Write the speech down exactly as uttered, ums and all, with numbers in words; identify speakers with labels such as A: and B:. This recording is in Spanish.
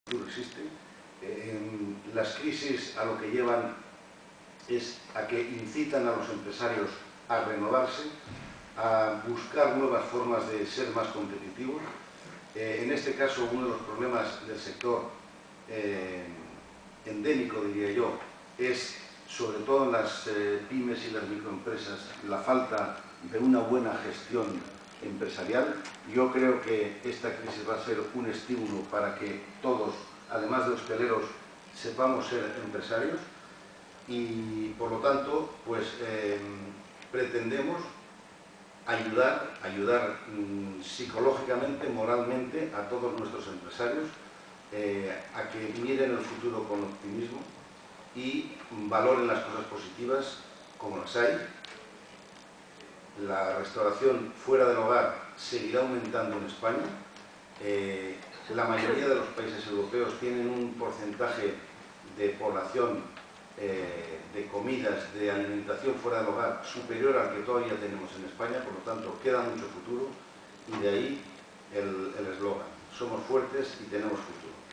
A: futuro existe. Eh, las crisis a lo que llevan es a que incitan a los empresarios a renovarse, a buscar nuevas formas de ser más competitivos. Eh, en este caso, uno de los problemas del sector eh, endémico, diría yo, es sobre todo en las eh, pymes y las microempresas la falta de una buena gestión empresarial. Yo creo que esta crisis va a ser un estímulo para que todos, además de hosteleros, sepamos ser empresarios y, por lo tanto, pues eh, pretendemos ayudar, ayudar mmm, psicológicamente, moralmente a todos nuestros empresarios eh, a que miren el futuro con optimismo y valoren las cosas positivas como las hay. La restauración fuera del hogar seguirá aumentando en España. Eh, la mayoría de los países europeos tienen un porcentaje de población eh, de comidas, de alimentación fuera del hogar superior al que todavía tenemos en España, por lo tanto queda mucho futuro y de ahí el eslogan: somos fuertes y tenemos futuro.